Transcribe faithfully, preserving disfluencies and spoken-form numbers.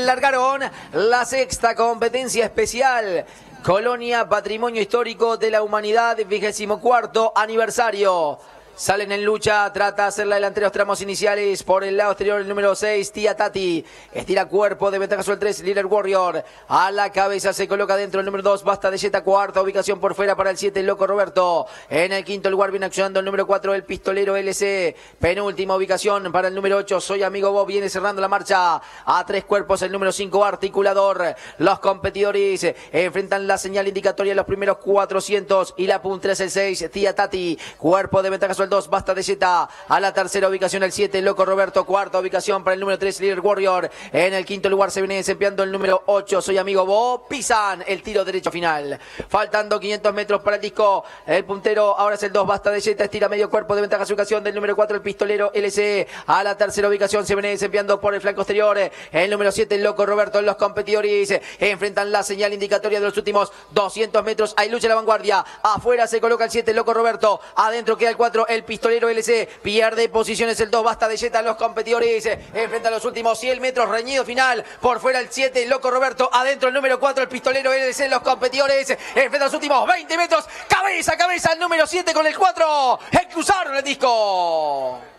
largaron la sexta competencia especial. Colonia Patrimonio Histórico de la Humanidad, vigésimo cuarto aniversario. Salen en lucha, trata de hacer la delantera los tramos iniciales. Por el lado exterior el número seis, Tía Tati. Estira cuerpo, de ventaja sobre el tres, Líder Warrior. A la cabeza se coloca dentro el número dos, Basta de Jetta. Cuarta ubicación por fuera para el siete, Loco Roberto. En el quinto lugar viene accionando el número cuatro, el Pistolero L C. Penúltima ubicación para el número ocho, Soy Amigo Bob. Viene cerrando la marcha a tres cuerpos el número cinco, Articulador. Los competidores enfrentan la señal indicatoria en los primeros cuatrocientos. Y la punta es el seis, Tía Tati. Cuerpo de ventaja sobre el dos, Basta de Jetta. A la tercera ubicación el siete, Loco Roberto. Cuarta ubicación para el número tres, Líder Warrior. En el quinto lugar se viene desempeñando el número ocho, Soy Amigo Bo. Pisan el tiro derecho final. Faltando quinientos metros para el disco. El puntero ahora es el dos, Basta de Jetta. Estira medio cuerpo, de ventaja su ubicación del número cuatro, el Pistolero L C. A la tercera ubicación se viene desempeñando por el flanco exterior el número siete, Loco Roberto. Los competidores enfrentan la señal indicatoria de los últimos doscientos metros. Hay lucha en la vanguardia. Afuera se coloca el siete, Loco Roberto. Adentro queda el cuatro, el Pistolero L C. Pierde posiciones el dos, Basta de Jetta. Los competidores enfrentan los últimos cien metros. Reñido final. Por fuera el siete, Loco Roberto. Adentro el número cuatro, el Pistolero L C. Los competidores enfrentan los últimos veinte metros. Cabeza a cabeza el número siete con el cuatro. Cruzaron el disco.